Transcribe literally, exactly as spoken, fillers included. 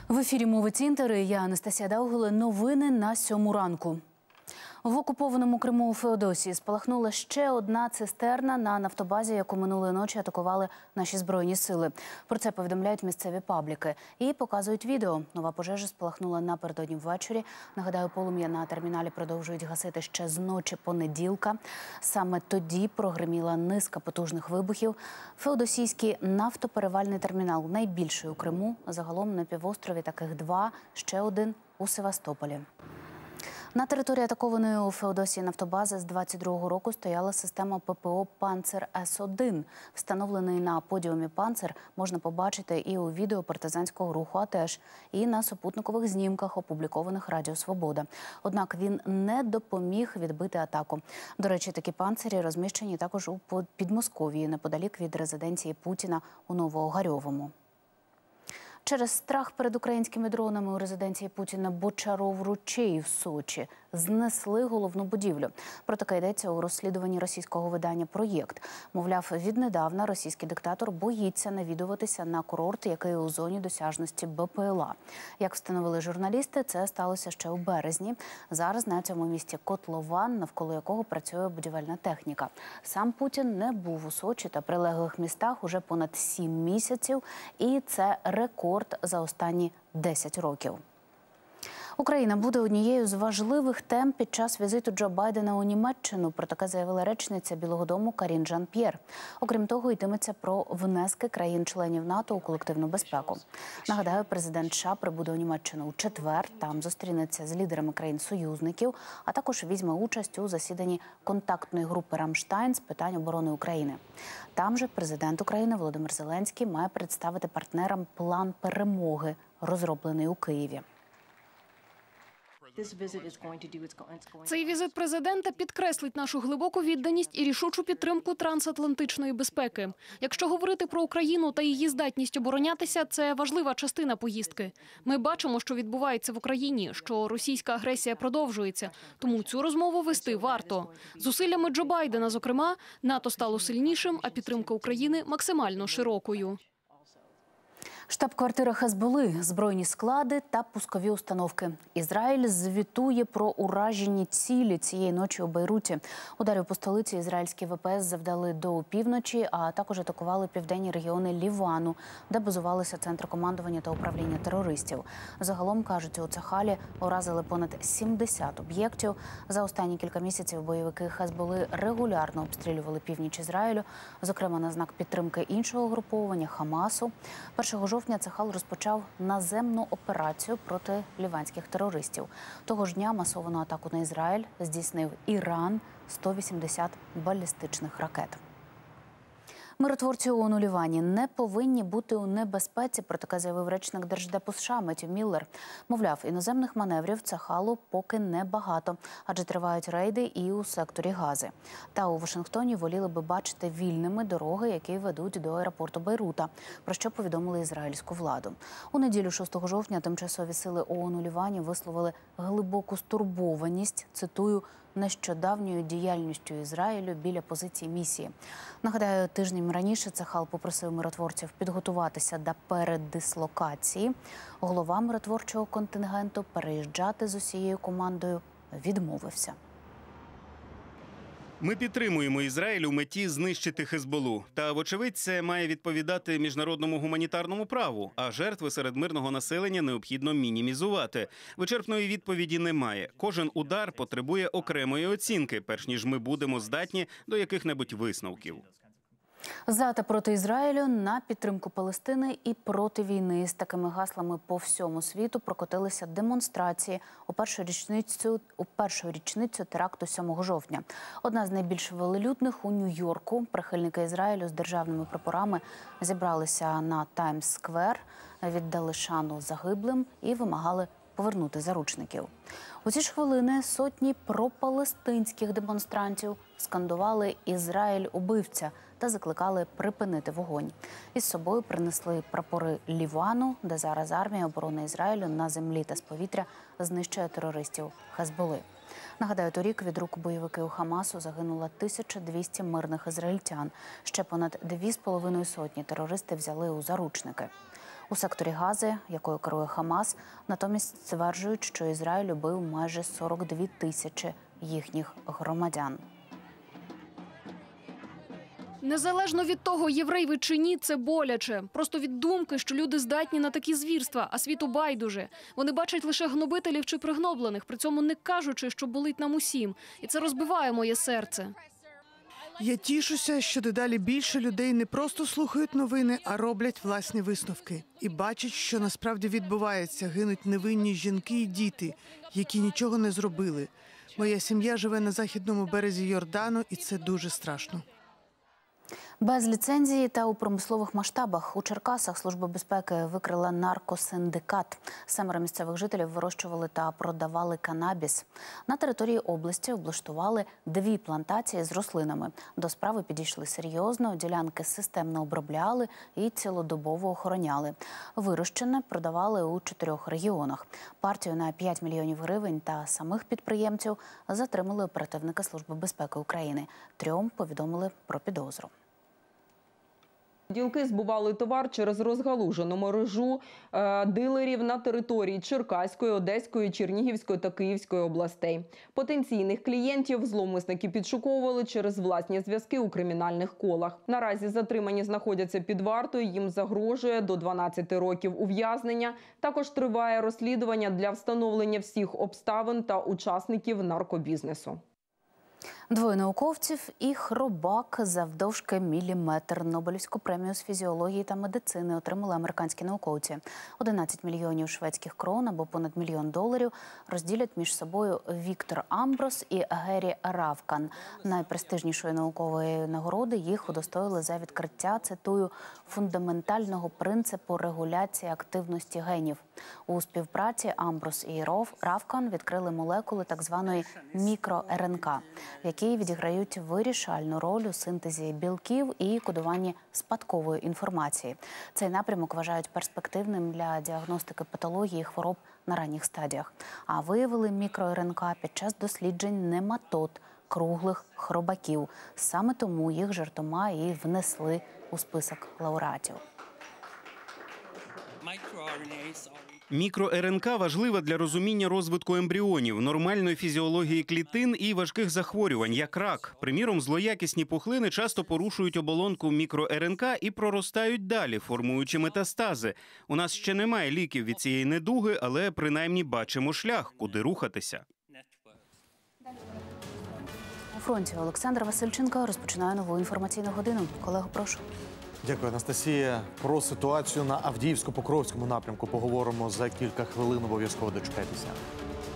В ефірі «Мовить Інтер», я Анастасія Даугла. Новини на сьому ранку. В окупованому Криму у Феодосії спалахнула ще одна цистерна на нафтобазі, яку минулої ночі атакували наші Збройні сили. Про це повідомляють місцеві пабліки. І показують відео. Нова пожежа спалахнула напередодні ввечері. Нагадаю, полум'я на терміналі продовжують гасити ще з ночі понеділка. Саме тоді прогриміла низка потужних вибухів. Феодосійський нафтоперевальний термінал – найбільший у Криму. Загалом на півострові таких два, ще один у Севастополі. На території атакованої у Феодосії нафтобази з двадцять другого року стояла система ППО «Панцер С один». Встановлений на подіумі «Панцер» можна побачити і у відео партизанського руху, а теж і на супутникових знімках, опублікованих Радіо Свобода. Однак він не допоміг відбити атаку. До речі, такі «Панцері» розміщені також у Підмосков'ї, неподалік від резиденції Путіна у Новоогарьовому. Через страх перед українськими дронами у резиденції Путіна Бочаров-Ручей в Сочі знесли головну будівлю. Про таке йдеться у розслідуванні російського видання «Проєкт». Мовляв, віднедавна російський диктатор боїться навідуватися на курорт, який у зоні досяжності БПЛА. Як встановили журналісти, це сталося ще у березні. Зараз на цьому місці котлован, навколо якого працює будівельна техніка. Сам Путін не був у Сочі та прилеглих містах уже понад сім місяців, і це рекорд за останні десять років. Україна буде однією з важливих тем під час візиту Джо Байдена у Німеччину. Про таке заявила речниця Білого дому Карін Жан-П'єр. Окрім того, йтиметься про внески країн-членів НАТО у колективну безпеку. Нагадаю, президент США прибуде у Німеччину у четвер. Там зустрінеться з лідерами країн-союзників, а також візьме участь у засіданні контактної групи «Рамштайн» з питань оборони України. Там же президент України Володимир Зеленський має представити партнерам план перемоги, розроблений у Києві. Цей візит президента підкреслить нашу глибоку відданість і рішучу підтримку трансатлантичної безпеки. Якщо говорити про Україну та її здатність оборонятися, це важлива частина поїздки. Ми бачимо, що відбувається в Україні, що російська агресія продовжується. Тому цю розмову вести варто. Зусиллями Джо Байдена, зокрема, НАТО стало сильнішим, а підтримка України максимально широкою. Штаб-квартира Хезболи, збройні склади та пускові установки. Ізраїль звітує про уражені цілі цієї ночі у Бейруті. Ударів по столиці ізраїльські ВПС завдали до опівночі, а також атакували південні регіони Лівану, де базувалися центри командування та управління терористів. Загалом, кажуть, у Цахалі уразили понад сімдесят об'єктів. За останні кілька місяців бойовики Хезболи регулярно обстрілювали північ Ізраїлю, зокрема на знак підтримки іншого угруповання – Хамасу. першого жовтня Цахал розпочав наземну операцію проти ліванських терористів. Того ж дня масовану атаку на Ізраїль здійснив Іран – сто вісімдесят балістичних ракет. Миротворці ООН у Лівані не повинні бути у небезпеці, про таке заявив речник Держдепу США Меттью Міллер. Мовляв, іноземних маневрів Цахалу поки небагато, адже тривають рейди і у секторі Гази. Та у Вашингтоні воліли би бачити вільними дороги, які ведуть до аеропорту Бейрута, про що повідомили ізраїльську владу. У неділю шостого жовтня тимчасові сили ООН у Лівані висловили глибоку стурбованість, цитую, нещодавньою діяльністю Ізраїлю біля позиції місії. Нагадаю, тижнем раніше Цахал попросив миротворців підготуватися до переддислокації. Голова миротворчого контингенту переїжджати з усією командою відмовився. Ми підтримуємо Ізраїль у меті знищити Хезболу. Та, вочевидь, це має відповідати міжнародному гуманітарному праву, а жертви серед мирного населення необхідно мінімізувати. Вичерпної відповіді немає. Кожен удар потребує окремої оцінки, перш ніж ми будемо здатні до яких-небудь висновків. За та проти Ізраїлю, на підтримку Палестини і проти війни. З такими гаслами по всьому світу прокотилися демонстрації у першу річницю, у першу річницю теракту сьомого жовтня. Одна з найбільш велелюдних у Нью-Йорку. Прихильники Ізраїлю з державними прапорами зібралися на Таймс-сквер, віддали шану загиблим і вимагали повернути заручників. У ці ж хвилини сотні пропалестинських демонстрантів скандували «Ізраїль – убивця» та закликали припинити вогонь. Із собою принесли прапори Лівану, де зараз армія оборони Ізраїлю на землі та з повітря знищує терористів Хезболи. Нагадаю, торік від рук бойовиків Хамасу загинуло тисяча двісті мирних ізраїльтян. Ще понад дві з половиною сотні терористи взяли у заручники. У секторі Гази, якою керує Хамас, натомість стверджують, що Ізраїль убив майже сорок дві тисячі їхніх громадян. Незалежно від того, єврей ви чи ні, це боляче. Просто від думки, що люди здатні на такі звірства, а світу байдуже. Вони бачать лише гнобителів чи пригноблених, при цьому не кажучи, що болить нам усім. І це розбиває моє серце. Я тішуся, що дедалі більше людей не просто слухають новини, а роблять власні висновки. І бачать, що насправді відбувається. Гинуть невинні жінки і діти, які нічого не зробили. Моя сім'я живе на західному березі Йордану, і це дуже страшно. Без ліцензії та у промислових масштабах у Черкасах Служба безпеки викрила наркосиндикат. Семеро місцевих жителів вирощували та продавали канабіс. На території області облаштували дві плантації з рослинами. До справи підійшли серйозно, ділянки системно обробляли і цілодобово охороняли. Вирощене продавали у чотирьох регіонах. Партію на п'ять мільйонів гривень та самих підприємців затримали оперативники Служби безпеки України. Трьом повідомили про підозру. Ділки збували товар через розгалужену мережу е, дилерів на території Черкаської, Одеської, Чернігівської та Київської областей. Потенційних клієнтів зловмисники підшуковували через власні зв'язки у кримінальних колах. Наразі затримані знаходяться під вартою, їм загрожує до дванадцяти років ув'язнення. Також триває розслідування для встановлення всіх обставин та учасників наркобізнесу. Двоє науковців і хробак завдовжки міліметр. Нобелівську премію з фізіології та медицини отримали американські науковці. одинадцять мільйонів шведських крон або понад мільйон доларів розділять між собою Віктор Амброс і Гері Равкан. Найпрестижнішої наукової нагороди їх удостоїли за відкриття, цитую, фундаментального принципу регуляції активності генів. У співпраці Амброс і Равкан відкрили молекули так званої мікро-ер ен ка, які відіграють вирішальну роль у синтезі білків і кодуванні спадкової інформації. Цей напрямок вважають перспективним для діагностики патології і хвороб на ранніх стадіях. А виявили мікро-ер ен ка під час досліджень нематод круглих хробаків. Саме тому їх жартома і внесли у список лауреатів. Мікро-ер ен ка важлива для розуміння розвитку ембріонів, нормальної фізіології клітин і важких захворювань, як рак. Приміром, злоякісні пухлини часто порушують оболонку мікро-ер ен ка і проростають далі, формуючи метастази. У нас ще немає ліків від цієї недуги, але принаймні бачимо шлях, куди рухатися. У фронті Олександр Васильченко розпочинає нову інформаційну годину. Колего, прошу. Дякую, Анастасія. Про ситуацію на Авдіївсько-Покровському напрямку поговоримо за кілька хвилин. Обов'язково дочекайтеся.